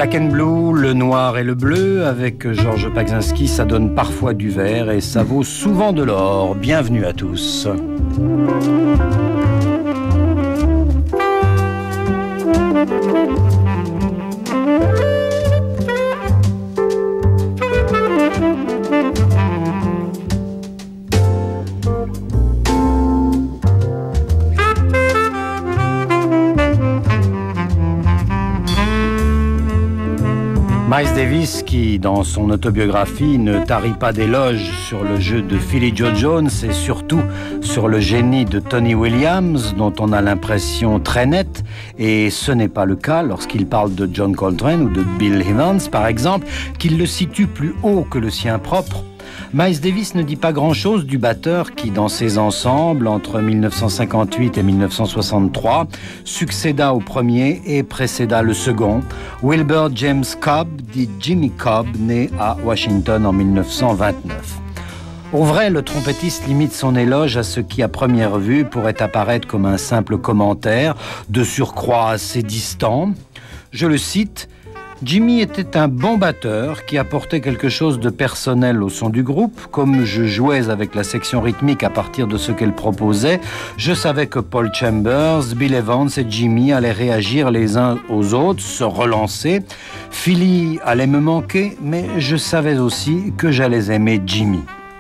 Black and Blue, le noir et le bleu, avec Georges Pagzinski, ça donne parfois du vert et ça vaut souvent de l'or. Bienvenue à tous. Miles Davis, qui dans son autobiographie ne tarit pas d'éloges sur le jeu de Philly Joe Jones et surtout sur le génie de Tony Williams, dont on a l'impression très nette, et ce n'est pas le cas lorsqu'il parle de John Coltrane ou de Bill Evans par exemple, qu'il le situe plus haut que le sien propre. Miles Davis ne dit pas grand-chose du batteur qui, dans ses ensembles, entre 1958 et 1963, succéda au premier et précéda le second, Wilbur James Cobb, dit Jimmy Cobb, né à Washington en 1929. Au vrai, le trompettiste limite son éloge à ce qui, à première vue, pourrait apparaître comme un simple commentaire, de surcroît assez distant. Je le cite: Jimmy était un bon batteur qui apportait quelque chose de personnel au son du groupe. Comme je jouais avec la section rythmique à partir de ce qu'elle proposait, je savais que Paul Chambers, Bill Evans et Jimmy allaient réagir les uns aux autres, se relancer. Philly allait me manquer, mais je savais aussi que j'allais aimer Jimmy.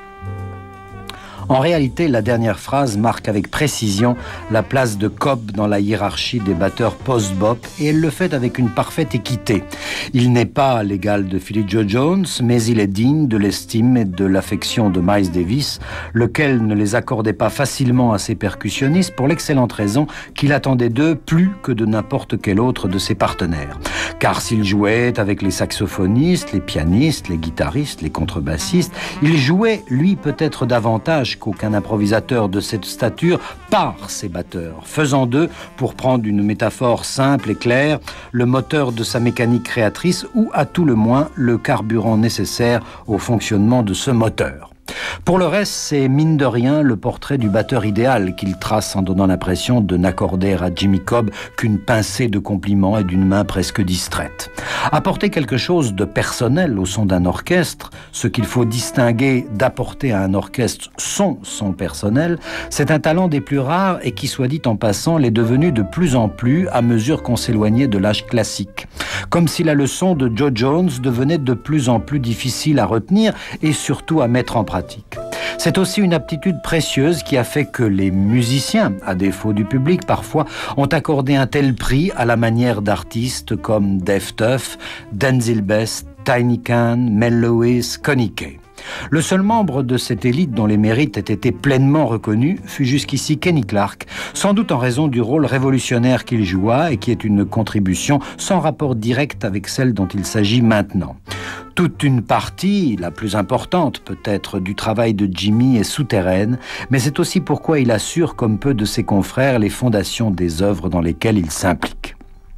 En réalité, la dernière phrase marque avec précision la place de Cobb dans la hiérarchie des batteurs post-bop et elle le fait avec une parfaite équité. Il n'est pas l'égal de Philly Joe Jones, mais il est digne de l'estime et de l'affection de Miles Davis, lequel ne les accordait pas facilement à ses percussionnistes pour l'excellente raison qu'il attendait d'eux plus que de n'importe quel autre de ses partenaires. Car s'il jouait avec les saxophonistes, les pianistes, les guitaristes, les contrebassistes, il jouait, lui, peut-être davantage qu'aucun improvisateur de cette stature par ses batteurs, faisant d'eux, pour prendre une métaphore simple et claire, le moteur de sa mécanique créatrice ou à tout le moins le carburant nécessaire au fonctionnement de ce moteur. Pour le reste, c'est mine de rien le portrait du batteur idéal qu'il trace en donnant l'impression de n'accorder à Jimmy Cobb qu'une pincée de compliments et d'une main presque distraite. Apporter quelque chose de personnel au son d'un orchestre, ce qu'il faut distinguer d'apporter à un orchestre son personnel, c'est un talent des plus rares et qui, soit dit en passant, l'est devenu de plus en plus à mesure qu'on s'éloignait de l'âge classique. Comme si la leçon de Joe Jones devenait de plus en plus difficile à retenir et surtout à mettre en pratique. C'est aussi une aptitude précieuse qui a fait que les musiciens, à défaut du public parfois, ont accordé un tel prix à la manière d'artistes comme Dave Tuff, Denzil Best, Tiny Khan, Mel Lewis, Connie Kay. Le seul membre de cette élite dont les mérites aient été pleinement reconnus fut jusqu'ici Kenny Clarke, sans doute en raison du rôle révolutionnaire qu'il joua et qui est une contribution sans rapport direct avec celle dont il s'agit maintenant. Toute une partie, la plus importante peut-être, du travail de Jimmy est souterraine, mais c'est aussi pourquoi il assure, comme peu de ses confrères, les fondations des œuvres dans lesquelles il s'implique.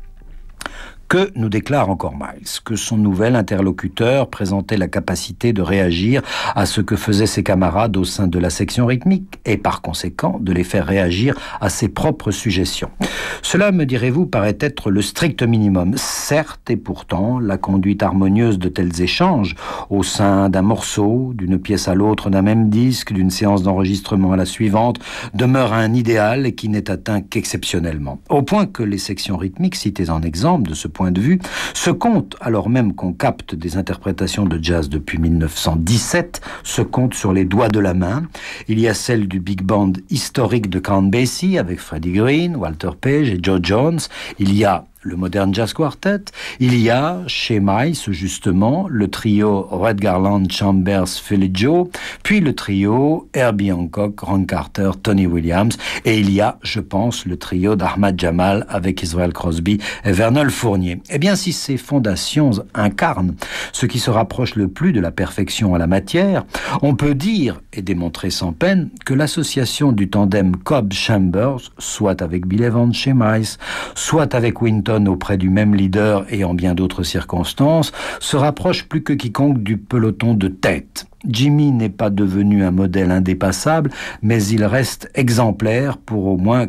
Que nous déclare encore Miles? Que son nouvel interlocuteur présentait la capacité de réagir à ce que faisaient ses camarades au sein de la section rythmique et par conséquent de les faire réagir à ses propres suggestions. Cela, me direz-vous, paraît être le strict minimum. Certes, et pourtant, la conduite harmonieuse de tels échanges au sein d'un morceau, d'une pièce à l'autre d'un même disque, d'une séance d'enregistrement à la suivante, demeure un idéal qui n'est atteint qu'exceptionnellement. Au point que les sections rythmiques citées en exemple de ce point de vue, se compte, alors même qu'on capte des interprétations de jazz depuis 1917, se compte sur les doigts de la main. Il y a celle du big band historique de Count Basie avec Freddie Green, Walter Page et Joe Jones. Il y a le Modern Jazz Quartet. Il y a, chez Miles, justement, le trio Red Garland, Chambers, Philly Joe, puis le trio Herbie Hancock, Ron Carter, Tony Williams, et il y a, je pense, le trio d'Ahmad Jamal avec Israel Crosby et Vernol Fournier. Eh bien, si ces fondations incarnent ce qui se rapproche le plus de la perfection à la matière, on peut dire, et démontrer sans peine, que l'association du tandem Cobb-Chambers, soit avec Bill Evans chez Miles, soit avec Winton auprès du même leader et en bien d'autres circonstances, se rapproche plus que quiconque du peloton de tête. Jimmy n'est pas devenu un modèle indépassable, mais il reste exemplaire pour au moins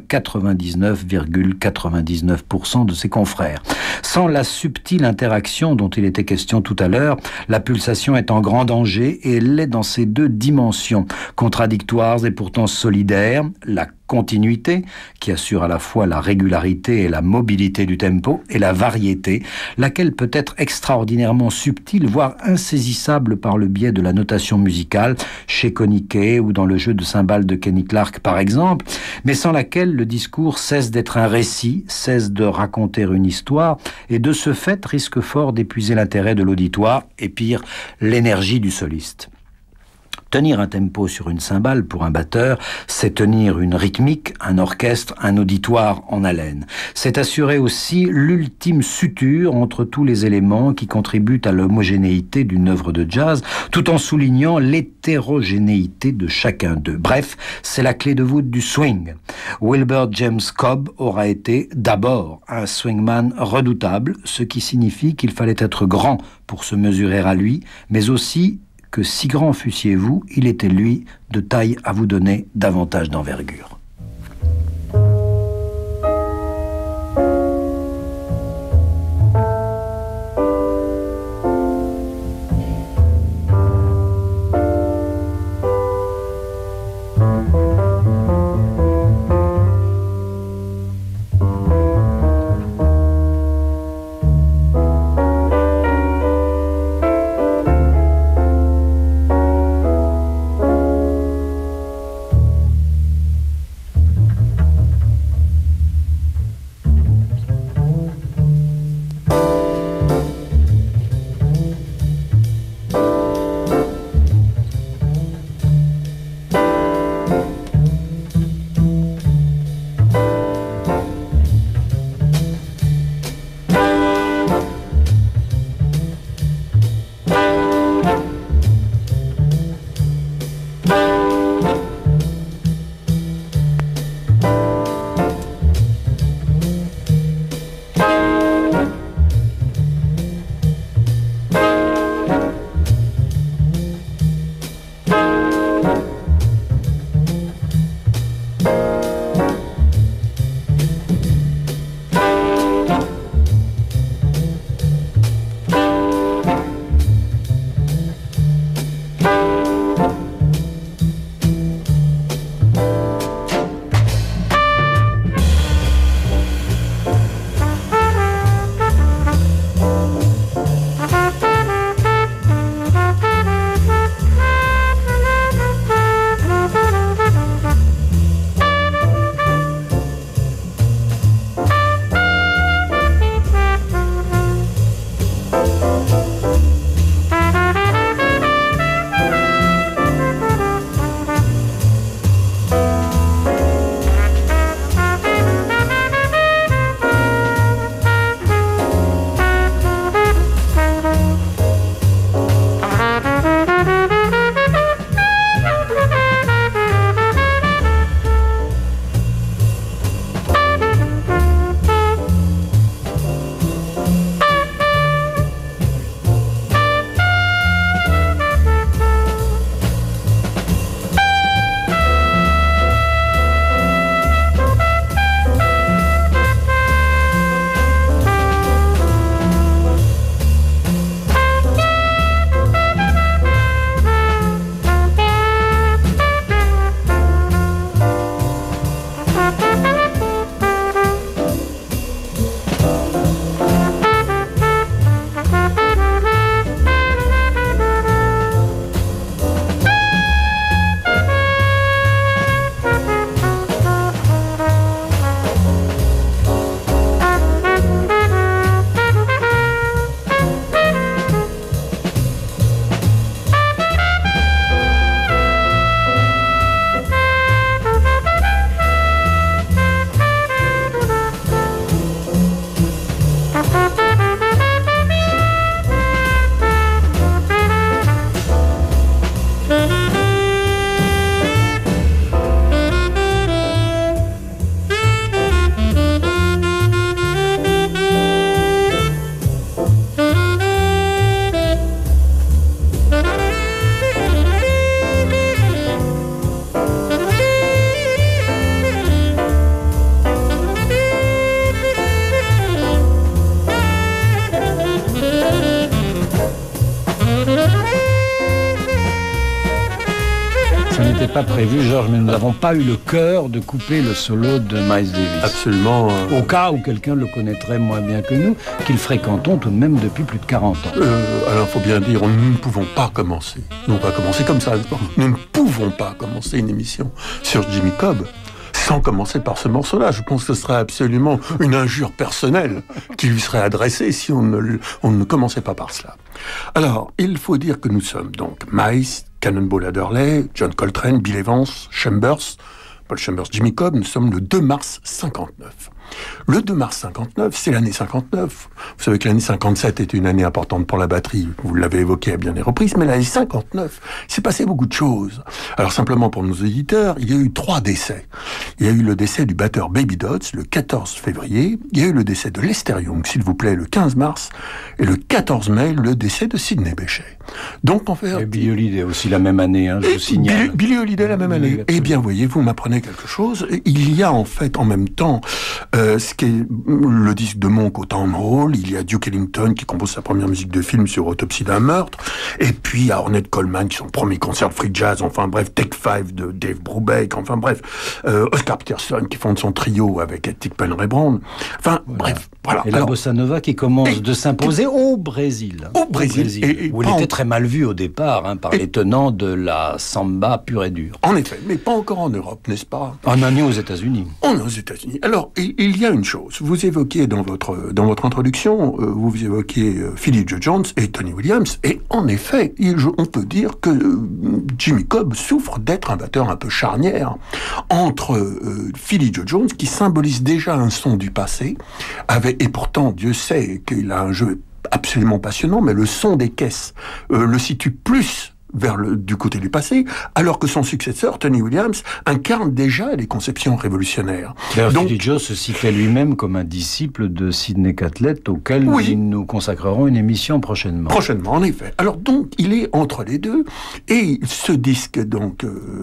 99,99% de ses confrères. Sans la subtile interaction dont il était question tout à l'heure, la pulsation est en grand danger et elle l'est dans ses deux dimensions, contradictoires et pourtant solidaires, la continuité, qui assure à la fois la régularité et la mobilité du tempo, et la variété, laquelle peut être extraordinairement subtile, voire insaisissable par le biais de la notation musicale, chez Koniké ou dans le jeu de cymbales de Kenny Clarke par exemple, mais sans laquelle le discours cesse d'être un récit, cesse de raconter une histoire, et de ce fait risque fort d'épuiser l'intérêt de l'auditoire, et pire, l'énergie du soliste. Tenir un tempo sur une cymbale pour un batteur, c'est tenir une rythmique, un orchestre, un auditoire en haleine. C'est assurer aussi l'ultime suture entre tous les éléments qui contribuent à l'homogénéité d'une œuvre de jazz, tout en soulignant l'hétérogénéité de chacun d'eux. Bref, c'est la clé de voûte du swing. Wilbur James Cobb aura été d'abord un swingman redoutable, ce qui signifie qu'il fallait être grand pour se mesurer à lui, mais aussi que si grand fussiez-vous, il était lui de taille à vous donner davantage d'envergure. pas prévu, Georges, mais nous n'avons pas eu le cœur de couper le solo de Miles Davis. Absolument. Au cas où quelqu'un le connaîtrait moins bien que nous, qu'il fréquentons tout de même depuis plus de 40 ans. Alors, il faut bien dire, nous ne pouvons pas commencer. Nous ne pouvons pas commencer comme ça. Nous ne pouvons pas commencer une émission sur Jimmy Cobb sans commencer par ce morceau-là. Je pense que ce serait absolument une injure personnelle qui lui serait adressée si on ne commençait pas par cela. Alors, il faut dire que nous sommes donc Miles, Cannonball Adderley, John Coltrane, Bill Evans, Chambers, Paul Chambers, Jimmy Cobb. Nous sommes le 2 mars 59. Le 2 mars 59, c'est l'année 59. Vous savez que l'année 57 est une année importante pour la batterie. Vous l'avez évoqué à bien des reprises, mais l'année 59, il s'est passé beaucoup de choses. Alors simplement pour nos éditeurs, il y a eu 3 décès. Il y a eu le décès du batteur Baby Dodds le 14 février. Il y a eu le décès de Lester Young, s'il vous plaît, le 15 mars. Et le 14 mai, le décès de Sidney Bechet. Donc en fait... Et Billie Holiday aussi la même année, je vous signale. Billie Holiday la même année. Eh bien, voyez, vous m'apprenez quelque chose. Il y a en fait en même temps ce qui est le disque de Monk au Town Hall. Il y a Duke Ellington qui compose sa première musique de film sur Autopsie d'un meurtre. Et puis il y a Ornette Coleman qui son premier concert de free jazz. Enfin bref, Take 5 de Dave Brubeck. Enfin bref, Oscar Peterson qui fonde son trio avec Ed Tickpen Ray Brown. Enfin bref, voilà. Et la bossa nova qui commence de s'imposer au Brésil. Au Brésil. Où il était très mal vu au départ par les tenants de la samba pure et dure. En effet, mais pas encore en Europe, n'est-ce pas? On en est aux États-Unis. On est aux États-Unis. Alors, il y a une chose. Vous évoquiez dans votre introduction, vous évoquiez Philly Joe Jones et Tony Williams, et en effet, on peut dire que Jimmy Cobb souffre d'être un batteur un peu charnière entre Philly Joe Jones, qui symbolise déjà un son du passé, et pourtant, Dieu sait qu'il a un jeu absolument passionnant, mais le son des caisses le situe plus du côté du passé, alors que son successeur, Tony Williams, incarne déjà les conceptions révolutionnaires. D'ailleurs, Philly Joe se citait lui-même comme un disciple de Sidney Catlett, auquel nous consacrerons une émission prochainement. Prochainement, en effet. Alors donc, il est entre les deux, et ce disque, donc,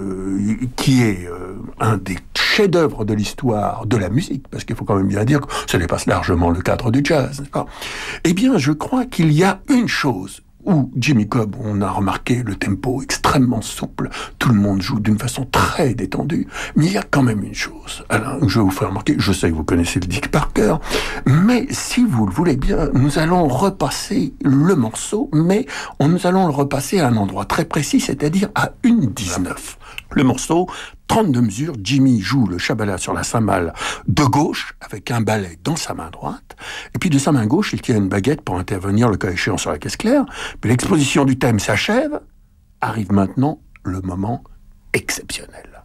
qui est un des chefs-d'œuvre de l'histoire de la musique, parce qu'il faut quand même bien dire que ça dépasse largement le cadre du jazz, n'est-ce pas? Eh bien, je crois qu'il y a une chose où Jimmy Cobb, on a remarqué le tempo extrêmement souple, tout le monde joue d'une façon très détendue, mais il y a quand même une chose, Alain, je vais vous faire remarquer, je sais que vous connaissez le disque par cœur, mais si vous le voulez bien, nous allons repasser le morceau, mais nous allons le repasser à un endroit très précis, c'est-à-dire à 1:19. Le morceau, 32 mesures, Jimmy joue le Shabala sur la cymbale de gauche, avec un balai dans sa main droite, et puis de sa main gauche, il tient une baguette pour intervenir le cas échéant sur la caisse claire, puis l'exposition du thème s'achève, arrive maintenant le moment exceptionnel.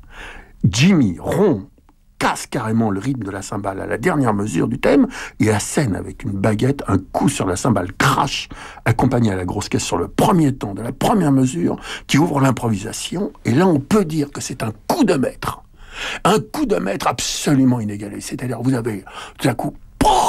Jimmy rompt, casse carrément le rythme de la cymbale à la dernière mesure du thème et assène avec une baguette un coup sur la cymbale crash, accompagné à la grosse caisse sur le premier temps de la première mesure qui ouvre l'improvisation. Et là, on peut dire que c'est un coup de maître. Un coup de maître absolument inégalé. C'est-à-dire, vous avez tout à coup,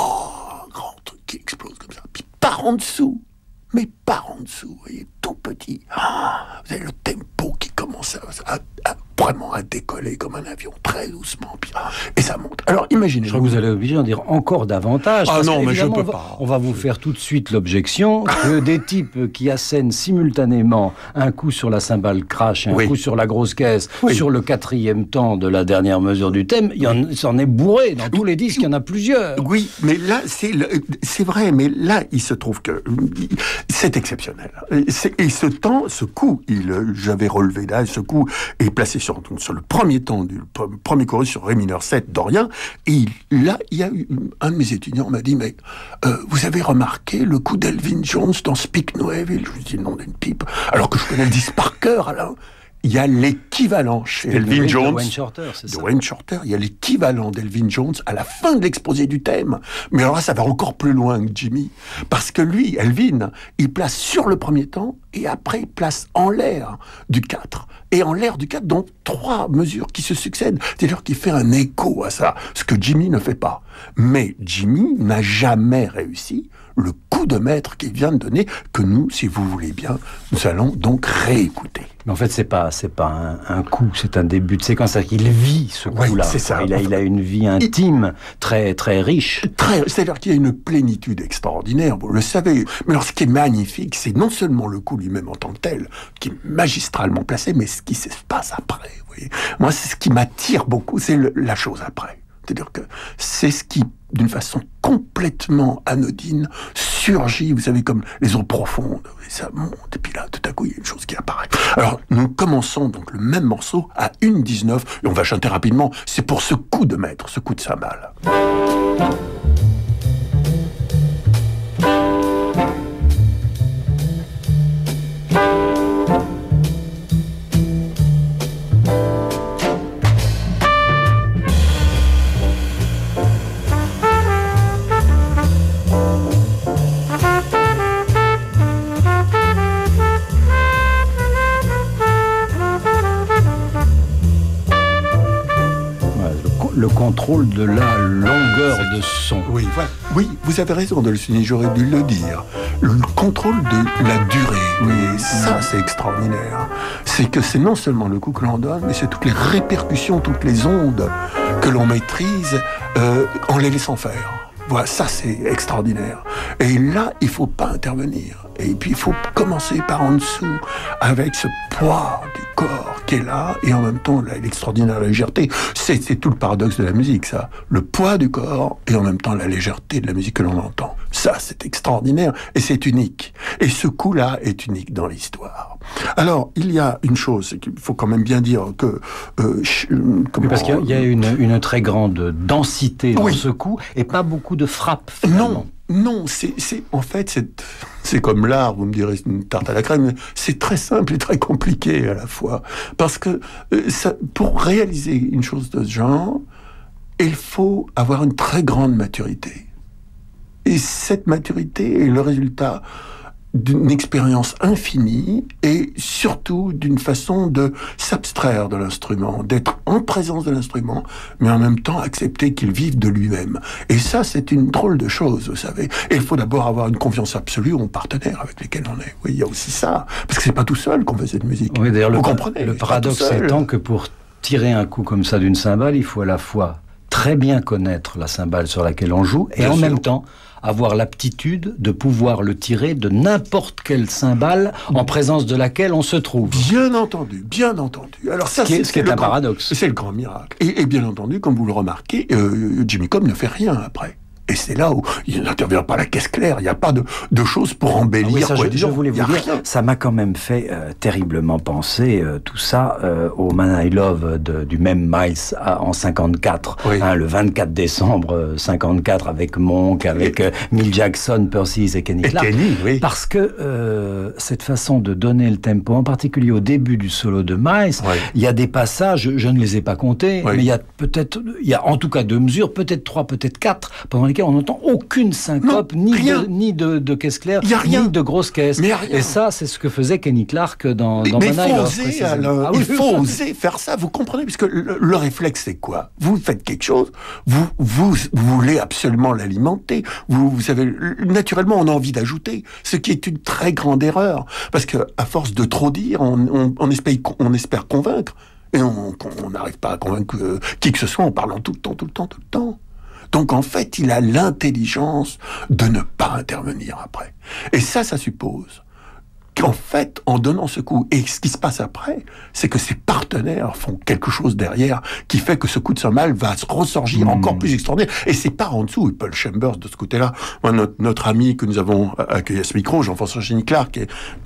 un grand truc qui explose comme ça, puis par en dessous. Mais par en dessous, vous voyez, tout petit. Vous avez le tempo qui commence vraiment à décoller comme un avion, très doucement, puis, et ça monte. Alors, imaginez. Je crois que vous allez obliger d'en dire encore davantage. Ah non, mais je peux pas. On va vous faire tout de suite l'objection que des types qui assènent simultanément un coup sur la cymbale crash et un coup sur la grosse caisse, sur le 4e temps de la dernière mesure du thème, il s'en est bourré. Dans tous les disques, il y en a plusieurs. Oui, mais là, c'est vrai, mais là, il se trouve que c'est exceptionnel. Et ce coup, j'avais relevé là, ce coup est placé sur le premier temps du premier chorus sur Ré mineur 7 Dorian, et là, il y a eu un de mes étudiants m'a dit, mais vous avez remarqué le coup d'Elvin Jones dans Speak No Evil? Je lui dis, non, d'une pipe, alors que je connais le disque par cœur, Alain. Il y a l'équivalent chez Elvin Jones, de Wayne Shorter, c'est ça. Wayne Shorter, il y a l'équivalent d'Elvin Jones à la fin de l'exposé du thème. Mais alors là, ça va encore plus loin que Jimmy. Parce que lui, Elvin, il place sur le premier temps et après il place en l'air du 4. Et en l'air du 4, donc 3 mesures qui se succèdent. C'est-à-dire qu'il fait un écho à ça, ce que Jimmy ne fait pas. Mais Jimmy n'a jamais réussi le coup de maître qu'il vient de donner, que nous, si vous voulez bien, nous allons donc réécouter. Mais en fait, c'est pas un coup, c'est un début de séquence. C'est-à-dire qu'il vit ce coup-là. C'est ça. Il a une vie intime très, très riche. C'est-à-dire qu'il y a une plénitude extraordinaire, vous le savez. Mais alors, ce qui est magnifique, c'est non seulement le coup lui-même en tant que tel, qui est magistralement placé, mais ce qui se passe après. Vous voyez. Moi, c'est ce qui m'attire beaucoup, c'est la chose après. C'est-à-dire que c'est ce qui, d'une façon complètement anodine, surgit, vous savez, comme les eaux profondes. Et ça monte, et puis là, tout à coup, il y a une chose qui apparaît. Alors, nous commençons donc le même morceau à 1:19, et on va chanter rapidement. C'est pour ce coup de maître, ce coup de cymbale. Le contrôle de la longueur de son. Oui, voilà. Oui, vous avez raison de le souligner, j'aurais dû le dire. Le contrôle de la durée, oui, ça c'est extraordinaire. C'est que c'est non seulement le coup que l'on donne, mais c'est toutes les répercussions, toutes les ondes que l'on maîtrise en les laissant faire. Voilà, ça c'est extraordinaire. Et là, il ne faut pas intervenir. Et puis il faut commencer par en dessous, avec ce poids du corps qui est là, et en même temps l'extraordinaire légèreté. C'est tout le paradoxe de la musique, ça. Le poids du corps, et en même temps la légèreté de la musique que l'on entend. Ça, c'est extraordinaire, et c'est unique. Et ce coup-là est unique dans l'histoire. Alors, il y a une chose qu'il faut quand même bien dire que... parce qu'il y a une très grande densité dans ce coup, et pas beaucoup de frappes, finalement. Non, en fait, c'est comme l'art, vous me direz, c'est une tarte à la crème, mais c'est très simple et très compliqué à la fois. Parce que pour réaliser une chose de ce genre, il faut avoir une très grande maturité. Et cette maturité est le résultat d'une expérience infinie et surtout d'une façon de s'abstraire de l'instrument, d'être en présence de l'instrument, mais en même temps accepter qu'il vive de lui-même. Et ça, c'est une drôle de chose, vous savez. Et il faut d'abord avoir une confiance absolue aux partenaires avec lesquels on est. Oui, il y a aussi ça. Parce que c'est pas tout seul qu'on fait cette musique. Oui, d'ailleurs, vous comprenez, le paradoxe étant que pour tirer un coup comme ça d'une cymbale, il faut à la fois très bien connaître la cymbale sur laquelle on joue et en même temps avoir l'aptitude de pouvoir le tirer de n'importe quelle cymbale en présence de laquelle on se trouve. Bien entendu, bien entendu. Alors ça, ce qui est un paradoxe. C'est le grand miracle. Et bien entendu, comme vous le remarquez, Jimmy Cobb ne fait rien après. Et c'est là où il n'intervient pas la caisse claire. Il n'y a pas de choses pour embellir. Ah oui, je voulais vous dire, ça m'a quand même fait terriblement penser, tout ça, au Man I Love du même Miles en 54, oui. Le 24 décembre 54, avec Monk, avec Milt Jackson, Percy et Kenny Clarke. Oui. Parce que cette façon de donner le tempo, en particulier au début du solo de Miles, il y a des passages, je ne les ai pas comptés, mais il y a en tout cas 2 mesures, peut-être 3, peut-être 4, pendant lesquelles on n'entend aucune syncope, ni de caisse claire, ni de grosse caisse. Et ça, c'est ce que faisait Kenny Clarke dans Man I Love. Il faut oser faire ça, vous comprenez, puisque le réflexe, c'est quoi? Vous faites quelque chose, vous voulez absolument l'alimenter, vous savez, naturellement, on a envie d'ajouter, ce qui est une très grande erreur, parce que à force de trop dire, on espère convaincre, et on n'arrive pas à convaincre qui que ce soit en parlant tout le temps. Donc, en fait, il a l'intelligence de ne pas intervenir après. Et ça suppose qu'en fait, en donnant ce coup, et ce qui se passe après, c'est que ses partenaires font quelque chose derrière qui fait que ce coup de cymbale va se ressorgir encore plus extraordinaire. Et c'est par en dessous, Paul Chambers, de ce côté-là. Moi, notre ami que nous avons accueilli à ce micro, Jean-François Kenny Clarke,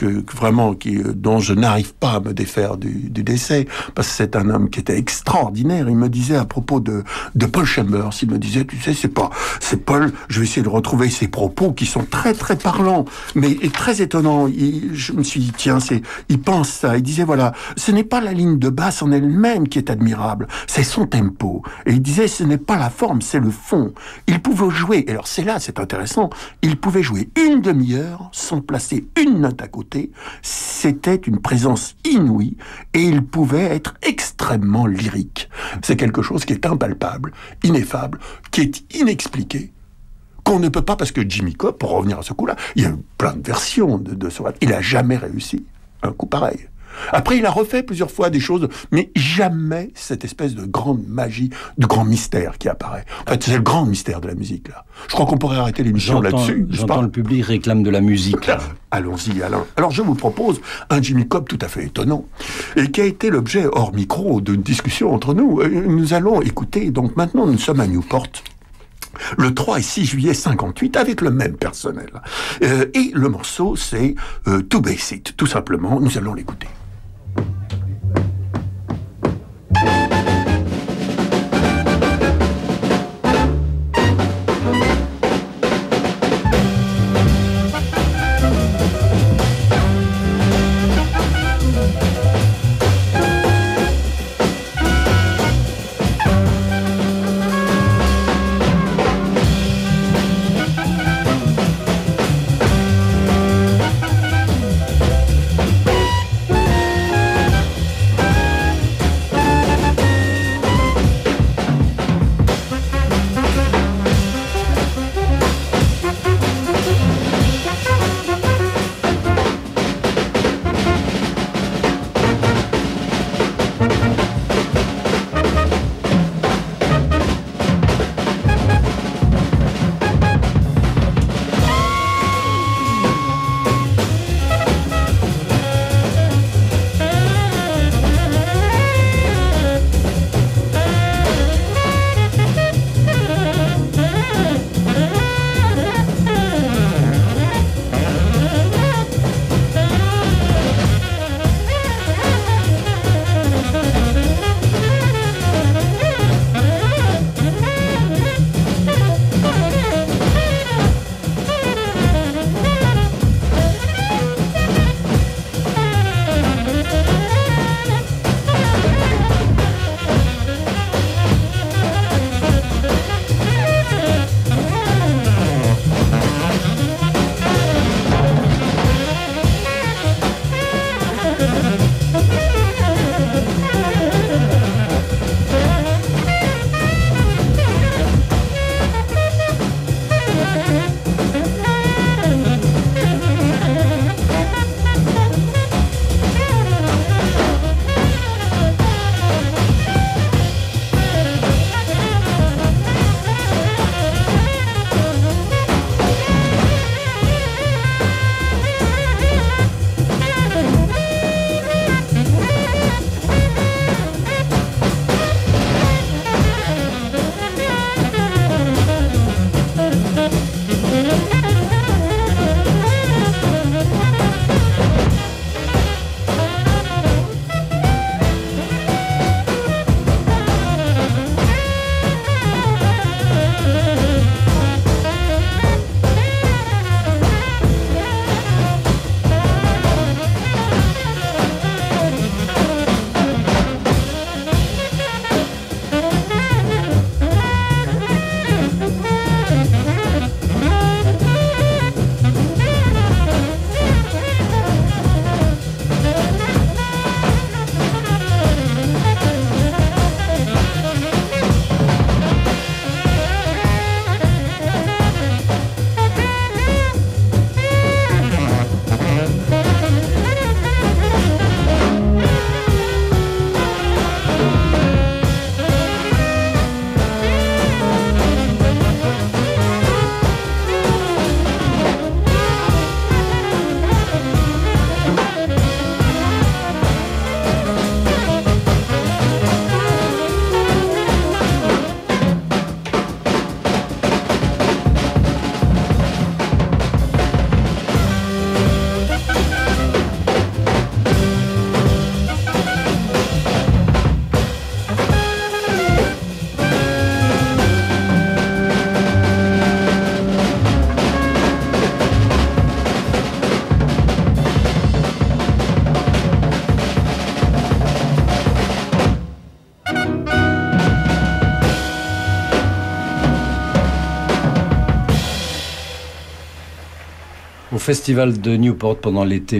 dont je n'arrive pas à me défaire du décès, parce que c'est un homme qui était extraordinaire. Il me disait à propos de Paul Chambers, il me disait, tu sais, c'est Paul, je vais essayer de retrouver ses propos qui sont très, très parlants, mais très étonnants. Je me suis dit, tiens, il pense ça. Il disait, voilà, ce n'est pas la ligne de basse en elle-même qui est admirable, c'est son tempo. Et il disait, ce n'est pas la forme, c'est le fond. Il pouvait jouer, et alors c'est intéressant, il pouvait jouer une demi-heure sans placer une note à côté. C'était une présence inouïe, et il pouvait être extrêmement lyrique. C'est quelque chose qui est impalpable, ineffable, qui est inexpliqué, qu'on ne peut pas, parce que Jimmy Cobb, pour revenir à ce coup-là, il y a eu plein de versions de ce... Il n'a jamais réussi un coup pareil. Après, il a refait plusieurs fois des choses, mais jamais cette espèce de grande magie, de grand mystère qui apparaît. En fait, c'est le grand mystère de la musique, là. Je crois qu'on pourrait arrêter l'émission là-dessus. J'entends le public réclame de la musique, là. Allons-y, Alain. Alors, je vous propose un Jimmy Cobb tout à fait étonnant, et qui a été l'objet, hors micro, d'une discussion entre nous. Nous allons écouter, donc maintenant, nous sommes à Newport, le 3 et 6 juillet 58, avec le même personnel. Et le morceau, c'est To Base It, tout simplement. Nous allons l'écouter. Au festival de Newport pendant l'été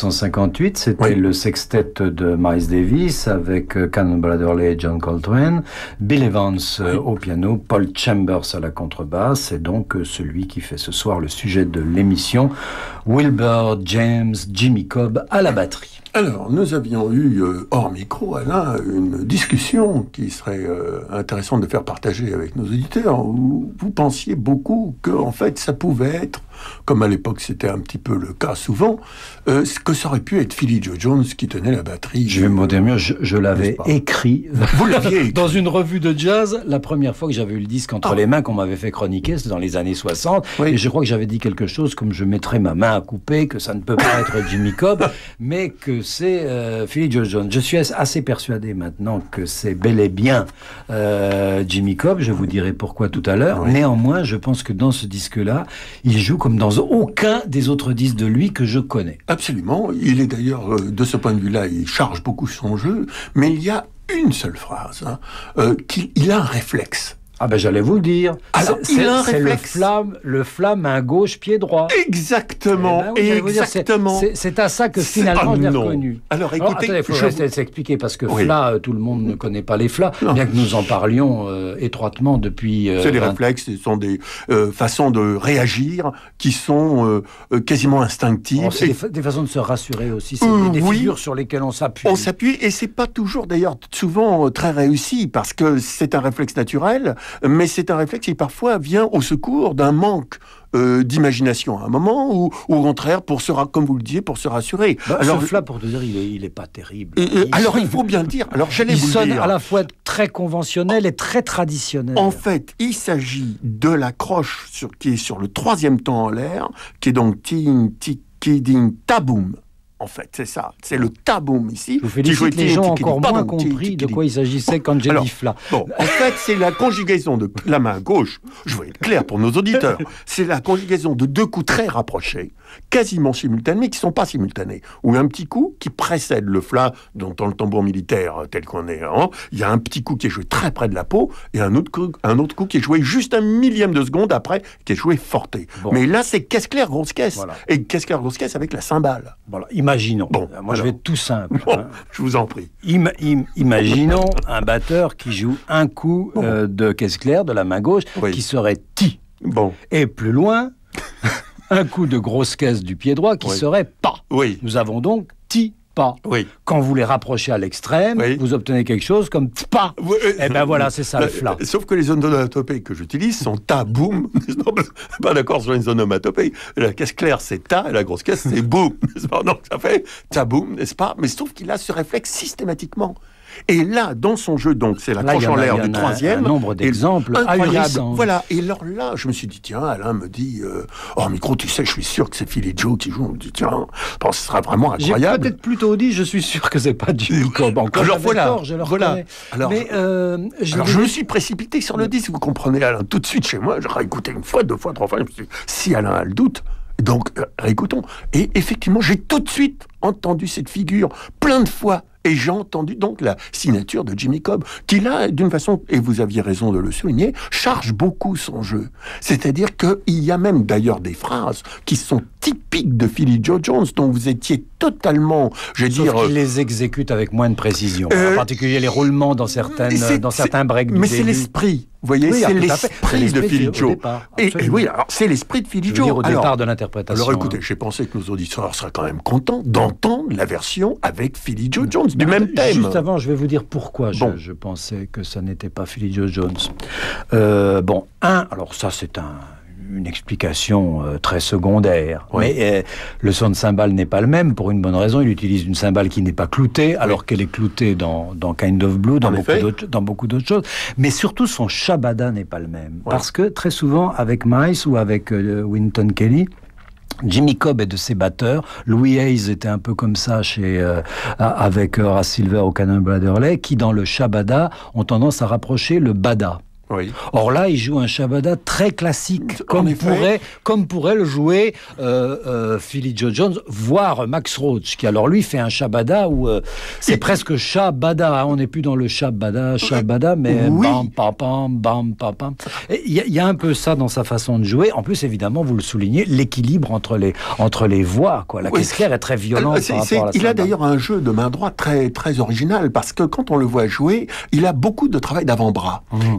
1958, c'était le sextet de Miles Davis avec Cannonball Adderley et John Coltrane, Bill Evans au piano, Paul Chambers à la contrebasse, et donc celui qui fait ce soir le sujet de l'émission, Wilbur James, Jimmy Cobb à la batterie. Alors, nous avions eu, hors micro, Alain, une discussion qui serait intéressante de faire partager avec nos auditeurs, où vous pensiez beaucoup que, en fait, ça pouvait être, comme à l'époque c'était un petit peu le cas souvent, que ça aurait pu être Philly Joe Jones qui tenait la batterie. Je vais me dire mieux, je l'avais écrit. Vous l'aviez écrit. Dans une revue de jazz, la première fois que j'avais eu le disque entre les mains, qu'on m'avait fait chroniquer, c'était dans les années 60, et je crois que j'avais dit quelque chose comme je mettrais ma main à couper, que ça ne peut pas être Jimmy Cobb, mais que c'est Philly Joe Jones. Je suis assez persuadé maintenant que c'est bel et bien Jimmy Cobb, je vous dirai pourquoi tout à l'heure. Néanmoins, je pense que dans ce disque-là, il joue comme dans aucun des autres disques de lui que je connais. Absolument. Il est d'ailleurs, de ce point de vue-là, il charge beaucoup son jeu, mais il y a une seule phrase, qu'il a un réflexe. Ah ben j'allais vous le dire. Alors, il a un réflexe. Le flamme main gauche, pied droit. Exactement, oui, exactement. C'est à ça que finalement je l'ai reconnu. Alors écoutez, il faut rester s'expliquer parce que Fla, tout le monde ne connaît pas les Fla, bien que nous en parlions étroitement depuis... c'est des réflexes, ce sont des façons de réagir qui sont quasiment instinctives. C'est des façons de se rassurer aussi, c'est des figures sur lesquelles on s'appuie. On s'appuie, et c'est pas toujours d'ailleurs souvent très réussi, parce que c'est un réflexe naturel, mais c'est un réflexe qui parfois vient au secours d'un manque d'imagination à un moment, ou au contraire, comme vous le disiez, pour se rassurer. Alors, Fla, pour te dire, il est pas terrible. Alors, il faut bien le dire. Alors, j'allais vous le dire. Il sonne à la fois très conventionnel et très traditionnel. En fait, il s'agit de l'accroche qui est sur le 3e temps en l'air, qui est donc ting, ding, taboum. En fait, c'est ça. C'est le taboum ici. Je vous félicite, les gens ont encore moins compris de quoi il s'agissait quand j'ai dit Fla. Bon, en fait, c'est la conjugaison de la main gauche. Je vais être clair pour nos auditeurs. C'est la conjugaison de deux coups très rapprochés, quasiment simultanés, mais qui ne sont pas simultanés. Ou un petit coup qui précède le Fla, dans le tambour militaire tel qu'on est. Il y a un petit coup qui est joué très près de la peau, et un autre coup qui est joué juste un millième de seconde après, qui est joué forté. Bon. Mais là, c'est caisse claire, grosse caisse. Voilà. Et caisse claire, grosse caisse avec la cymbale. Voilà. Imaginons. Bon, moi, je vais être tout simple. Bon, je vous en prie. Imaginons un batteur qui joue un coup de caisse claire de la main gauche, qui serait ti. Bon. Et plus loin, un coup de grosse caisse du pied droit qui serait pa. Oui. Nous avons donc ti, pa. Oui. Quand vous les rapprochez à l'extrême, vous obtenez quelque chose comme pa. Et ben voilà, c'est ça le Fla. Sauf que les onomatopées que j'utilise sont ta, boum. Non, pas d'accord sur les onomatopées. La caisse claire, c'est ta, et la grosse caisse, c'est boum. Donc ça fait ta, boum, n'est-ce pas? Mais sauf qu'il a ce réflexe systématiquement. Et là, dans son jeu, donc, c'est la croche en l'air du 3e. Un nombre d'exemples incroyables. Voilà. Et alors là, je me suis dit, tiens, Alain me dit, hors micro, tu sais, je suis sûr que c'est Philly Joe qui joue. Je me dis, tiens, ce sera vraiment incroyable. J'ai peut-être plutôt dit, je suis sûr que c'est pas Jimmy Cobb. Alors voilà. Je le reconnais. Alors, mais, je me suis précipité sur le disque, vous comprenez, Alain, tout de suite chez moi, j'ai réécouté une fois, deux fois, trois fois, je me suis dit, si Alain a le doute, donc réécoutons. Et effectivement, j'ai tout de suite entendu cette figure plein de fois. Et j'ai entendu donc la signature de Jimmy Cobb, qui là, d'une façon, et vous aviez raison de le souligner, charge beaucoup son jeu. C'est-à-dire qu'il y a même d'ailleurs des phrases qui sont typiques de Philly Joe Jones, dont vous étiez totalement, Sauf qu'il les exécute avec moins de précision. En particulier les roulements dans certains breaks du mais début. c'est l'esprit. Vous voyez, c'est l'esprit de Philly Joe. Et oui, alors c'est l'esprit de Philly Joe. Au départ de l'interprétation. Alors écoutez, j'ai pensé que nos auditeurs seraient quand même contents d'entendre la version avec Philly Joe Jones, du même thème. Juste avant, je vais vous dire pourquoi je pensais que ça n'était pas Philly Joe Jones. Alors ça c'est une explication très secondaire. Oui. Mais le son de cymbale n'est pas le même, pour une bonne raison. Il utilise une cymbale qui n'est pas cloutée, alors qu'elle est cloutée dans Kind of Blue, dans beaucoup d'autres choses. Mais surtout, son shabada n'est pas le même. Ouais. Parce que très souvent, avec Miles ou avec Wynton Kelly, Jimmy Cobb est de ses batteurs. Louis Hayes était un peu comme ça avec Horace Silver au Cannonball Adderley, qui dans le shabada ont tendance à rapprocher le bada. Oui. Or là, il joue un shabada très classique, comme pourrait le jouer Philly Joe Jones, voire Max Roach, qui alors lui fait un shabada où c'est presque shabada. On n'est plus dans le shabada, mais bam, pam, pam, bam, pam, pam. Il y a un peu ça dans sa façon de jouer. En plus, évidemment, vous le soulignez, l'équilibre entre les voix, quoi. La caisse claire est très violente. Il a d'ailleurs un jeu de main droite très, très original, parce que quand on le voit jouer, il a beaucoup de travail d'avant-bras. Il a l'avant-bras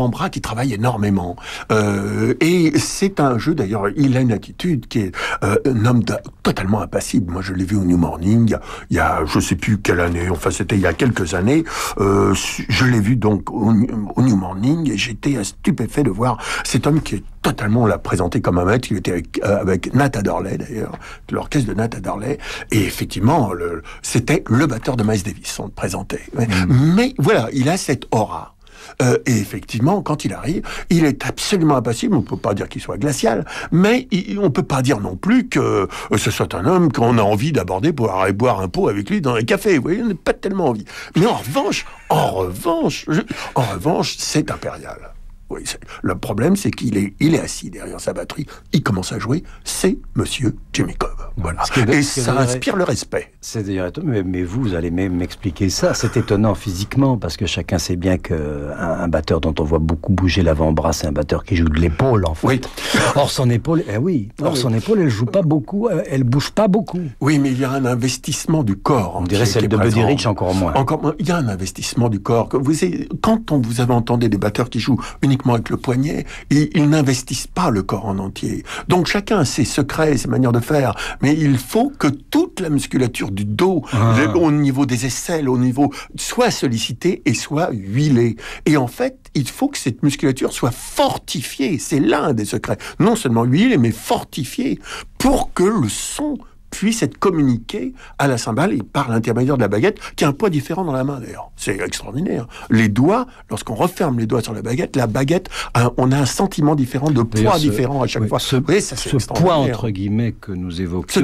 avant-bras qui travaille énormément. Et c'est un jeu, d'ailleurs, il a une attitude qui est un homme totalement impassible. Moi, je l'ai vu au New Morning, il y a je sais plus quelle année, enfin c'était il y a quelques années. Je l'ai vu donc au New Morning et j'étais stupéfait de voir cet homme qui est totalement, on l'a présenté comme un maître. Il était avec Nat Adderley, d'ailleurs, l'orchestre de Nat Adderley. Et effectivement, c'était le batteur de Miles Davis, on le présentait. Mais voilà, il a cette aura. Et effectivement, quand il arrive, il est absolument impassible. On ne peut pas dire qu'il soit glacial, mais on ne peut pas dire non plus que ce soit un homme qu'on a envie d'aborder pour aller boire un pot avec lui dans un café. Vous voyez, on n'a pas tellement envie. Mais en revanche, c'est impérial. Oui, le problème, c'est qu'il est assis derrière sa batterie. Il commence à jouer. C'est Monsieur Jimmy Cobb. Voilà. Et ça inspire le respect. C'est d'ailleurs étonnant, mais vous allez m'expliquer ça. C'est étonnant physiquement, parce que chacun sait bien qu'un batteur dont on voit beaucoup bouger l'avant-bras, c'est un batteur qui joue de l'épaule, en fait. Oui. Or, son épaule, son épaule, elle joue pas beaucoup, elle bouge pas beaucoup. Oui, mais il y a un investissement du corps. On dirait celle de Buddy Rich encore moins. Il y a un investissement du corps. Quand vous avez entendu des batteurs qui jouent uniquement avec le poignet, ils n'investissent pas le corps en entier. Donc chacun a ses secrets, ses manières de faire, mais il faut que toute la musculature du dos, au niveau des aisselles, au niveau, soit sollicitée et soit huilée. Et en fait, il faut que cette musculature soit fortifiée. C'est l'un des secrets. Non seulement huilée, mais fortifiée pour que le son puisse être communiqué à la cymbale et par l'intermédiaire de la baguette, qui a un poids différent dans la main d'ailleurs. C'est extraordinaire. Les doigts, lorsqu'on referme les doigts sur la baguette, on a un sentiment différent, de poids différent à chaque fois. Ce poids, entre guillemets, que nous évoquions,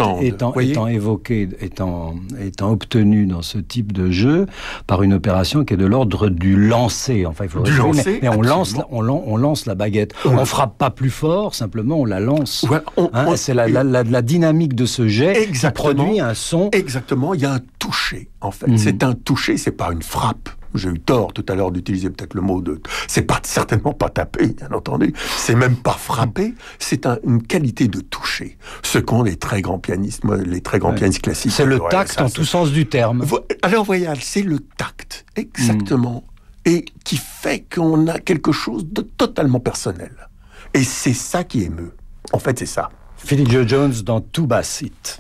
étant obtenu dans ce type de jeu par une opération qui est de l'ordre du lancer. Enfin, il faut résumer, mais on lance la baguette. On frappe pas plus fort, simplement on la lance. Ouais, c'est la dynamique de ce jet qui produit un son. Exactement, il y a un toucher, en fait. C'est un toucher, c'est pas une frappe. J'ai eu tort tout à l'heure d'utiliser peut-être le mot de... C'est certainement pas taper, bien entendu. C'est même pas frapper. C'est une qualité de toucher. Ce qu'ont les très grands pianistes, les très grands pianistes classiques. C'est le tact en tout sens du terme. Alors, voyez, c'est le tact, exactement. Et qui fait qu'on a quelque chose de totalement personnel. Et c'est ça qui émeut. En fait, c'est ça. Philly Joe Jones dans Two Bass It.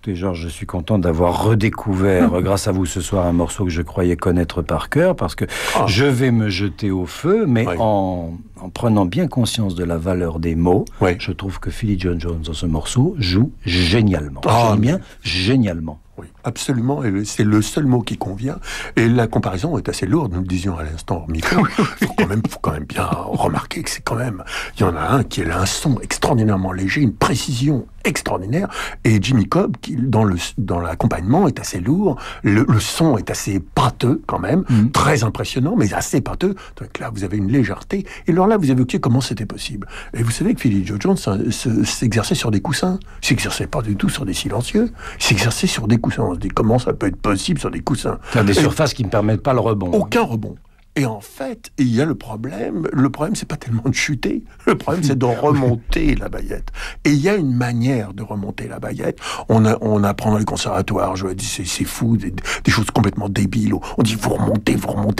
Écoutez, Georges, je suis content d'avoir redécouvert, grâce à vous ce soir, un morceau que je croyais connaître par cœur, parce que je vais me jeter au feu, mais en prenant bien conscience de la valeur des mots, je trouve que Philly Joe Jones, dans ce morceau, joue génialement. Je dis bien génialement. Oui, absolument, et c'est le seul mot qui convient. Et la comparaison est assez lourde, nous le disions à l'instant au micro. Il faut quand même bien remarquer que c'est quand même... Il y en a un qui a un son extraordinairement léger, une précision extraordinaire, et Jimmy Cobb, qui dans l'accompagnement est assez lourd, le son est assez pâteux quand même, très impressionnant, mais assez pâteux. Donc là, vous avez une légèreté, et alors là, vous évoquiez comment c'était possible. Et vous savez que Philly Joe Jones s'exerçait sur des coussins, il s'exerçait pas du tout sur des silencieux, il s'exerçait sur des coussins. On se dit, comment ça peut être possible sur des coussins? C'est des surfaces qui ne permettent pas le rebond. Aucun rebond. Et en fait, il y a le problème, c'est pas tellement de chuter, le problème c'est de remonter la baguette. Et il y a une manière de remonter la baguette. On apprend dans les conservatoires, je dis c'est fou, des choses complètement débiles. On dit vous remontez,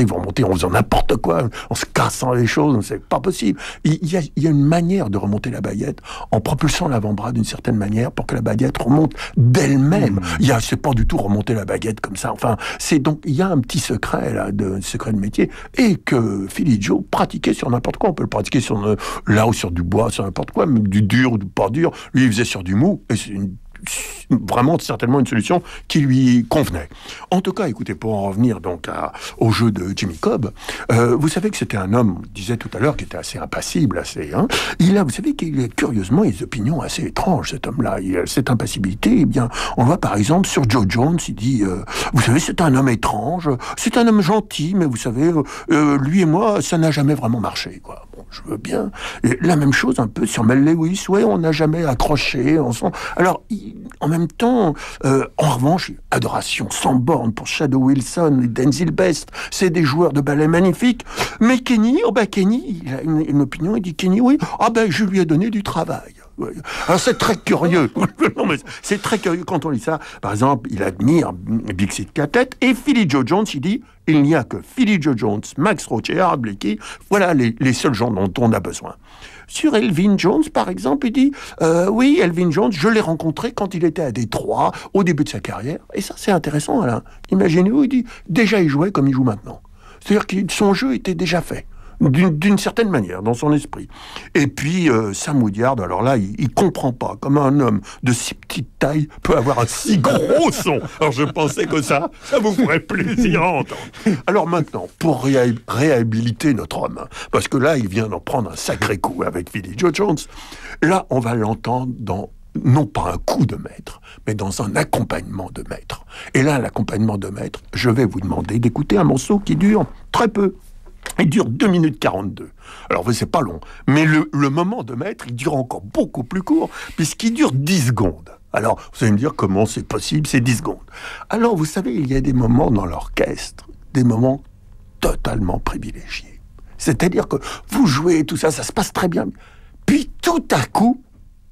en faisant n'importe quoi, en se cassant les choses, c'est pas possible. Il y a une manière de remonter la baguette en propulsant l'avant-bras d'une certaine manière pour que la baguette remonte d'elle-même. C'est pas du tout remonter la baguette comme ça. Enfin, il y a un petit secret là, secret de métier. Et que Philly Joe pratiquait sur n'importe quoi. On peut le pratiquer sur du bois, sur n'importe quoi, même du dur ou du pas dur. Lui, il faisait sur du mou, et c'est vraiment certainement une solution qui lui convenait. En tout cas, écoutez, pour en revenir donc au jeu de Jimmy Cobb, vous savez que c'était un homme, on disait tout à l'heure, qui était assez impassible, vous savez qu'il a curieusement des opinions assez étranges, cet homme-là. Il a cette impassibilité, on voit par exemple sur Joe Jones, il dit, vous savez, c'est un homme étrange, c'est un homme gentil, mais vous savez, lui et moi, ça n'a jamais vraiment marché, quoi. Bon, je veux bien. Et la même chose un peu sur Mel Lewis, on n'a jamais accroché ensemble. Alors, en même temps, en revanche, adoration sans borne pour Shadow Wilson et Denzil Best, c'est des joueurs de ballet magnifiques. Mais Kenny, Kenny, il a une opinion, il dit Kenny, je lui ai donné du travail. Alors c'est très curieux. Non, mais c'est très curieux quand on lit ça. Par exemple, il admire Big Sid Catet et Philly Joe Jones, il dit il n'y a que Philly Joe Jones, Max Roach et Art Blakey, voilà les seuls gens dont on a besoin. Sur Elvin Jones, par exemple, il dit oui, Elvin Jones, je l'ai rencontré quand il était à Détroit, au début de sa carrière. Et ça, c'est intéressant, Alain. Imaginez-vous, il dit déjà il jouait comme il joue maintenant. C'est-à-dire que son jeu était déjà fait. D'une certaine manière, dans son esprit. Et puis, Sam Woodyard, alors là, il comprend pas comment un homme de si petite taille peut avoir un si gros son. Alors je pensais que ça vous ferait plaisir à entendre. Alors maintenant, pour réhabiliter notre homme, parce que là, il vient d'en prendre un sacré coup avec Philly Joe Jones, là, on va l'entendre dans non pas un coup de maître, mais dans un accompagnement de maître. Et là, l'accompagnement de maître, je vais vous demander d'écouter un morceau qui dure très peu. Il dure 2 minutes 42. Alors, c'est pas long. Mais le moment de maître, il dure encore beaucoup plus court, puisqu'il dure 10 secondes. Alors, vous allez me dire comment c'est possible, c'est 10 secondes. Alors, vous savez, il y a des moments dans l'orchestre, des moments totalement privilégiés. C'est-à-dire que vous jouez, tout ça, ça se passe très bien. Puis, tout à coup,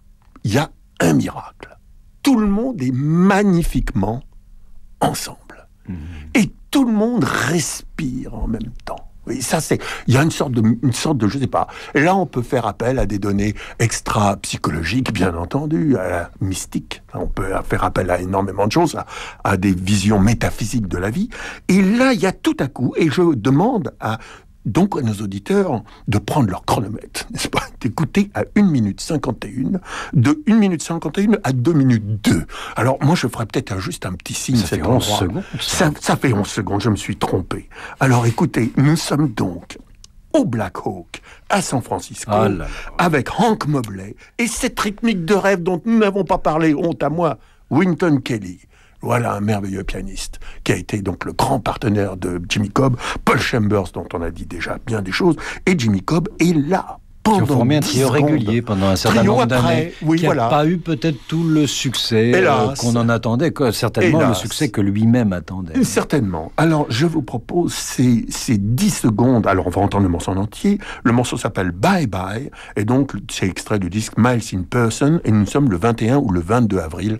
il y a un miracle. Tout le monde est magnifiquement ensemble. Et tout le monde respire en même temps. Oui, ça il y a une sorte de, je sais pas. Et là, on peut faire appel à des données extra-psychologiques, bien entendu, à la mystique. On peut faire appel à énormément de choses, à des visions métaphysiques de la vie. Et là, il y a tout à coup, et je demande donc à nos auditeurs de prendre leur chronomètre, n'est-ce pas, d'écouter à 1 minute 51, de 1 minute 51 à 2 minutes 2. Alors, moi, je ferais peut-être juste un petit signe. Ça fait 11 secondes. Ça fait 11 secondes, je me suis trompé. Alors, écoutez, nous sommes donc au Black Hawk, à San Francisco, avec Hank Mobley et cette rythmique de rêve dont nous n'avons pas parlé, honte à moi, Wynton Kelly. Voilà un merveilleux pianiste qui a été donc le grand partenaire de Jimmy Cobb, Paul Chambers dont on a dit déjà bien des choses, et Jimmy Cobb est là pendant 10 secondes. Qui ont formé un trio régulier pendant un certain nombre d'années, qui n'a pas eu peut-être tout le succès qu'on en attendait, certainement le succès que lui-même attendait. Certainement. Alors je vous propose ces 10 secondes, alors on va entendre le morceau en entier, le morceau s'appelle Bye Bye, et donc c'est extrait du disque Miles in Person, et nous sommes le 21 ou le 22 avril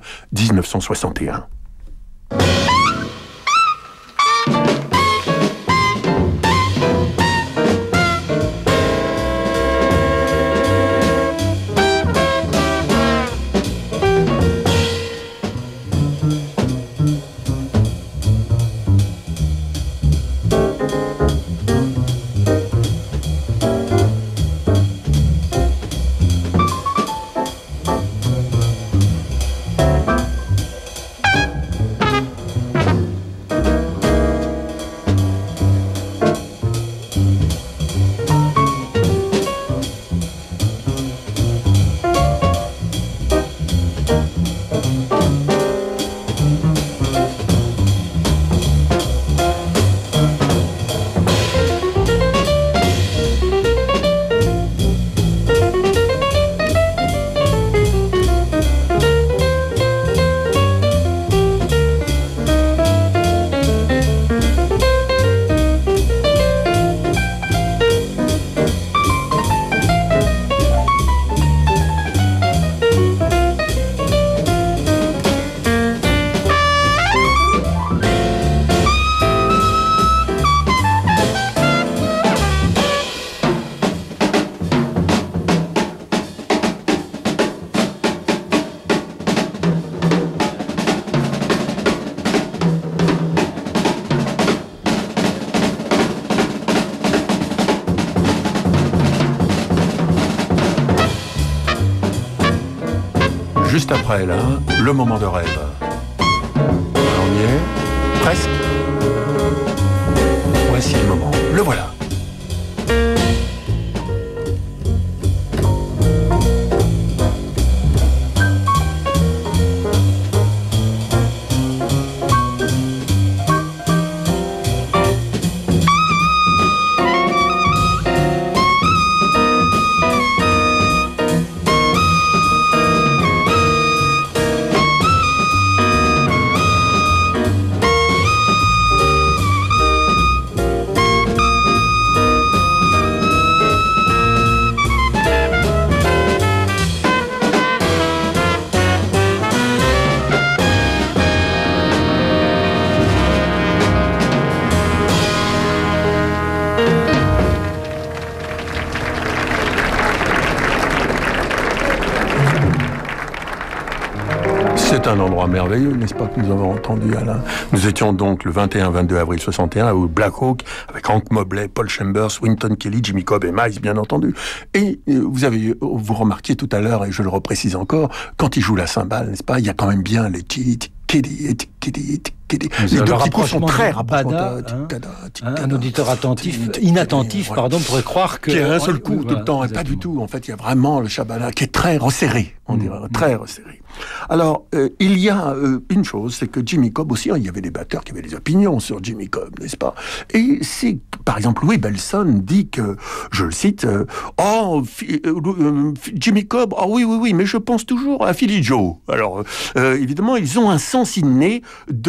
1961. Juste après, là, le moment de rêve. On y est, presque. Voici le moment. Le voilà. C'est un endroit merveilleux, n'est-ce pas, que nous avons entendu, Alain? Nous étions donc le 21-22 avril 61 au Black Hawk avec Hank Mobley, Paul Chambers, Wynton Kelly, Jimmy Cobb et Miles, bien entendu. Et vous remarquiez tout à l'heure, et je le reprécise encore, quand il joue la cymbale, n'est-ce pas, il y a quand même bien les Kitty. Les deux petits coups sont très rapprochés. Un auditeur inattentif, pourrait croire que... Qui a un seul coup tout le temps, et pas du tout. En fait, il y a vraiment le Shabada qui est très resserré, on dirait, très resserré. Alors, il y a une chose, c'est que Jimmy Cobb aussi, il y avait des batteurs qui avaient des opinions sur Jimmy Cobb, n'est-ce pas? Et c'est, par exemple, Louis Bellson dit que, je le cite, Jimmy Cobb, oui, mais je pense toujours à Philly Joe. Alors, évidemment, ils ont un sens inné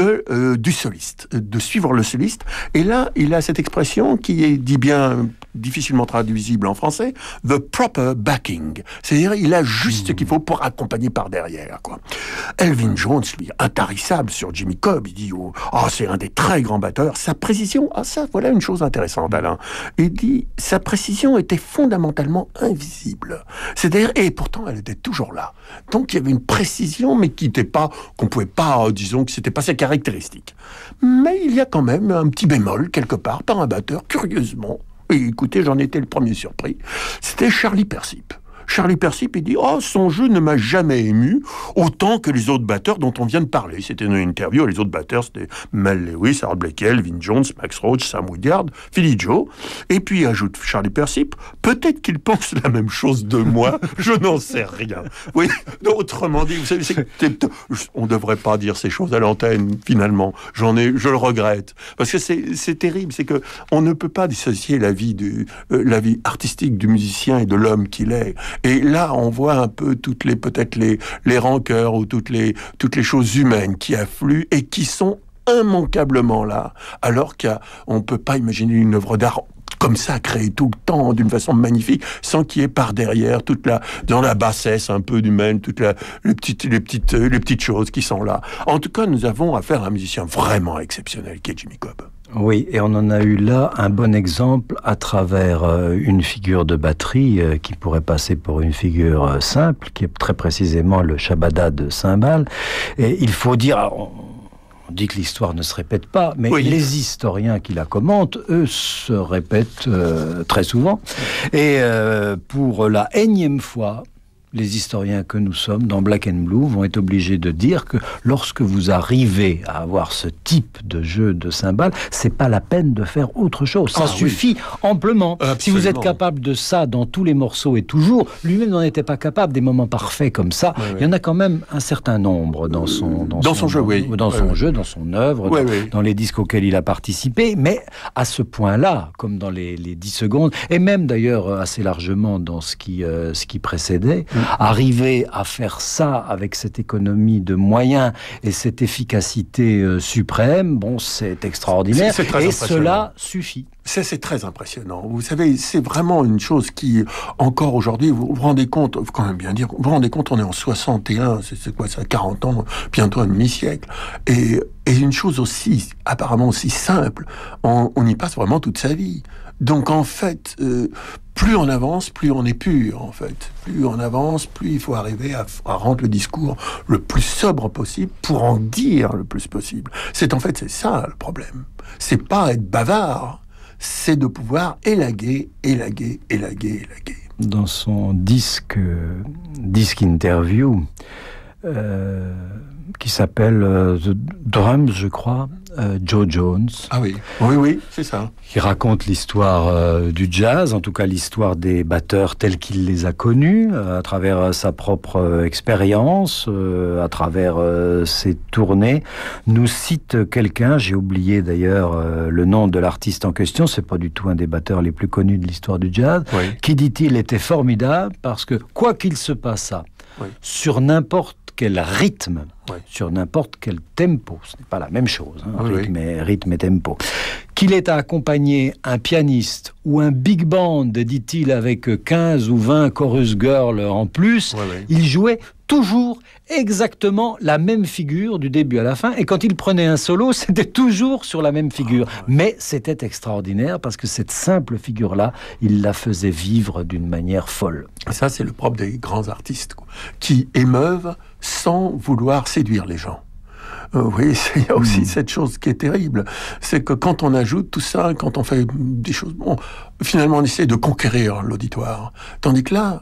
du soliste, de suivre le soliste. Et là, il a cette expression qui est, dit bien, difficilement traduisible en français, the proper backing. C'est-à-dire, il a juste ce qu'il faut pour accompagner par derrière, quoi. Elvin Jones, lui, intarissable sur Jimmy Cobb, il dit, c'est un des très grands batteurs. Sa précision, ça, voilà une chose intéressante, Alain. Il dit, sa précision était fondamentalement invisible. C'est-à-dire, et pourtant, elle était toujours là. Donc, il y avait une précision, mais qu'on pouvait pas, disons que c'était pas ses caractéristiques. Mais il y a quand même un petit bémol, quelque part, par un batteur, curieusement. Et écoutez, j'en étais le premier surpris. C'était Charlie Persip. Charlie Persip, il dit « son jeu ne m'a jamais ému autant que les autres batteurs dont on vient de parler. » C'était une interview, les autres batteurs, c'était Mel Lewis, Art Blakey, Vin Jones, Max Roach, Sam Woodyard, Philly Joe. Et puis, ajoute Charlie Persip, « peut-être qu'il pense la même chose de moi, je n'en sais rien. » Oui, autrement dit, vous savez, on ne devrait pas dire ces choses à l'antenne, finalement. Je le regrette. Parce que c'est terrible, c'est que on ne peut pas dissocier la vie artistique du musicien et de l'homme qu'il est. Et là, on voit un peu peut-être les rancœurs ou toutes les choses humaines qui affluent et qui sont immanquablement là. Alors qu'on ne peut pas imaginer une œuvre d'art comme ça, créée tout le temps, d'une façon magnifique, sans qu'il y ait par derrière dans la bassesse un peu humaine, les petites choses qui sont là. En tout cas, nous avons affaire à un musicien vraiment exceptionnel qui est Jimmy Cobb. Oui, et on en a eu là un bon exemple à travers une figure de batterie qui pourrait passer pour une figure simple, qui est très précisément le Shabada de cymbale. Et il faut dire... On dit que l'histoire ne se répète pas, mais oui. Les historiens qui la commentent, eux, se répètent très souvent. Et pour la énième fois, les historiens que nous sommes, dans Black and Blue, vont être obligés de dire que lorsque vous arrivez à avoir ce type de jeu de cymbales, c'est pas la peine de faire autre chose. Ça suffit amplement. Absolument. Si vous êtes capable de ça dans tous les morceaux et toujours, lui-même n'en était pas capable, des moments parfaits comme ça. Il y en a quand même un certain nombre dans son jeu, dans son œuvre, dans les disques auxquels il a participé, mais à ce point-là, comme dans les 10 secondes, et même d'ailleurs assez largement dans ce qui précédait, arriver à faire ça avec cette économie de moyens et cette efficacité suprême, c'est extraordinaire. C'est et cela suffit. C'est très impressionnant. Vous savez, c'est vraiment une chose qui, encore aujourd'hui, vous vous rendez compte, faut quand même bien dire, vous vous rendez compte, on est en 61, c'est quoi ça, 40 ans, bientôt un demi-siècle. Et une chose apparemment aussi simple, on y passe vraiment toute sa vie. Donc en fait, plus on avance, plus on est pur, en fait. Plus on avance, plus il faut arriver à rendre le discours le plus sobre possible pour en dire le plus possible. C'est ça le problème. C'est pas être bavard, c'est de pouvoir élaguer. Dans son disque interview, qui s'appelle The Drums, je crois, Joe Jones. Ah oui, oui, c'est ça. Qui raconte l'histoire du jazz, en tout cas l'histoire des batteurs tels qu'il les a connus, à travers sa propre expérience, à travers ses tournées. Nous cite quelqu'un, j'ai oublié d'ailleurs le nom de l'artiste en question, c'est pas du tout un des batteurs les plus connus de l'histoire du jazz, qui, dit-il, était formidable parce que quoi qu'il se passât, sur n'importe quel rythme, sur n'importe quel tempo, ce n'est pas la même chose, rythme et tempo, qu'il ait à accompagner un pianiste ou un big band, dit-il, avec 15 ou 20 chorus girls en plus, il jouait toujours exactement la même figure du début à la fin, et quand il prenait un solo, c'était toujours sur la même figure. Mais c'était extraordinaire parce que cette simple figure-là, il la faisait vivre d'une manière folle. Et ça, c'est le propre des grands artistes, qui émeuvent sans vouloir séduire les gens. Oui, il y a aussi cette chose qui est terrible, c'est que quand on ajoute tout ça, quand on fait des choses, finalement on essaie de conquérir l'auditoire, tandis que là,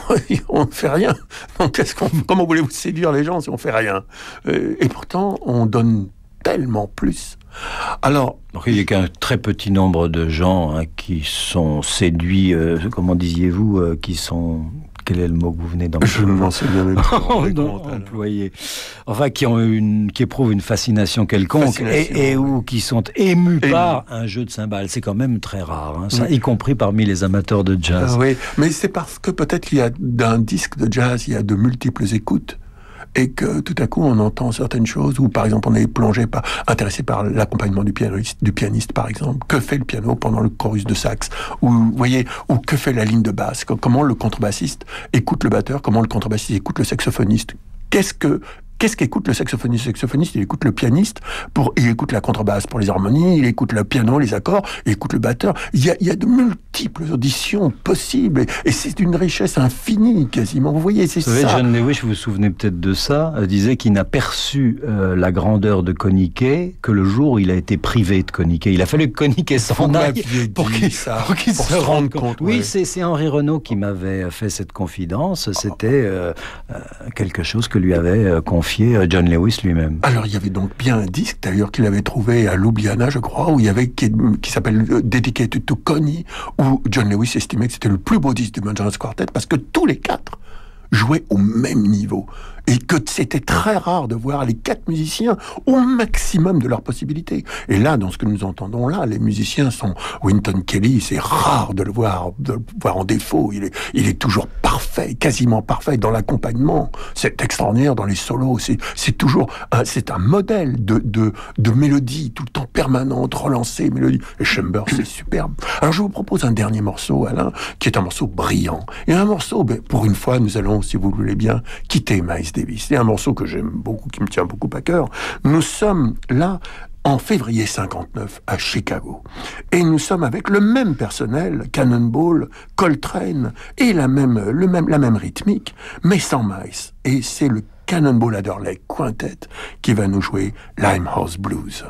on ne fait rien. Donc comment voulez-vous séduire les gens si on ne fait rien? Et pourtant, on donne tellement plus. Alors, donc, il n'y a qu'un très petit nombre de gens qui sont séduits, comment disiez-vous, qui sont... Quel est le mot que vous venez d'employer? Je ne m'en souviens même pas. Employé. Enfin, qui éprouvent une fascination quelconque ou qui sont émus par un jeu de cymbales. C'est quand même très rare, ça, y compris parmi les amateurs de jazz. Oui, mais c'est parce que peut-être qu'il y a d'un disque de jazz, il y a de multiples écoutes. Et que tout à coup on entend certaines choses, ou par exemple on est intéressé par l'accompagnement du pianiste par exemple. Que fait le piano pendant le chorus de sax, ou vous voyez, ou que fait la ligne de basse, comment le contrebassiste écoute le batteur, comment le contrebassiste écoute le saxophoniste. Qu'est-ce qu'écoute le saxophoniste? Le saxophoniste, il écoute le pianiste, il écoute la contrebasse pour les harmonies, il écoute le piano, les accords, il écoute le batteur. Il y a de multiples auditions possibles, et c'est une richesse infinie, quasiment. Vous voyez, c'est ça. Vous savez, John Lewis, vous vous souvenez peut-être de ça, disait qu'il n'a perçu la grandeur de Koniké que le jour où il a été privé de Koniké. Il a fallu que Koniké s'en aille pour qu'il se rende compte. Oui, c'est Henri Renaud qui m'avait fait cette confidence. C'était quelque chose que lui avait confié John Lewis lui-même. Alors il y avait donc bien un disque d'ailleurs qu'il avait trouvé à Ljubljana, je crois, où il y avait qui s'appelle Dedicated to Connie, où John Lewis estimait que c'était le plus beau disque du Manjaras Quartet parce que tous les quatre jouaient au même niveau. Et que c'était très rare de voir les quatre musiciens au maximum de leurs possibilités. Et là, dans ce que nous entendons là, les musiciens sont... Wynton Kelly, c'est rare de le voir en défaut. Il est toujours parfait, quasiment parfait dans l'accompagnement. C'est extraordinaire dans les solos. C'est toujours... c'est un modèle de mélodie tout le temps permanente, relancée, mélodie. Et Chambers, c'est superbe. Alors je vous propose un dernier morceau, Alain, qui est un morceau brillant. Et un morceau, pour une fois, nous allons, si vous le voulez bien, quitter Miles Davis. C'est un morceau que j'aime beaucoup, qui me tient beaucoup à cœur. Nous sommes là en février 59 à Chicago. Et nous sommes avec le même personnel, Cannonball, Coltrane, et la même rythmique, mais sans Miles. Et c'est le Cannonball Adderley Quintet qui va nous jouer Limehouse Blues.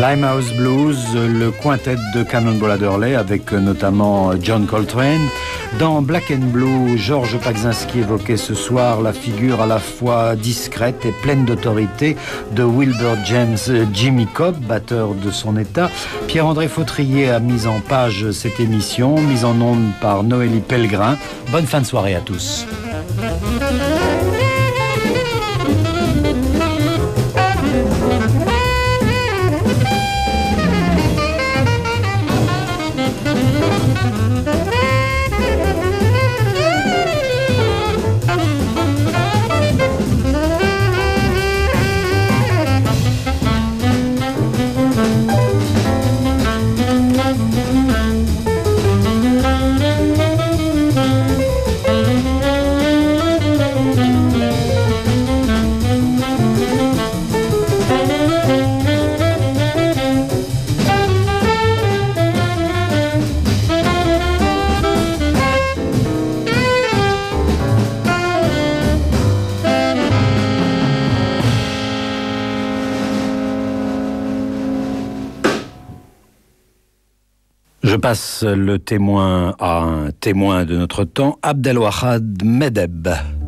Limehouse Blues, le quintet de Cannonball Adderley avec notamment John Coltrane. Dans Black and Blue, Georges Pagzinski évoquait ce soir la figure à la fois discrète et pleine d'autorité de Wilbur James Jimmy Cobb, batteur de son état. Pierre-André Fautrier a mis en page cette émission, mise en onde par Noélie Pellegrin. Bonne fin de soirée à tous. Je passe le témoin à un témoin de notre temps, Abdelwahad Medeb.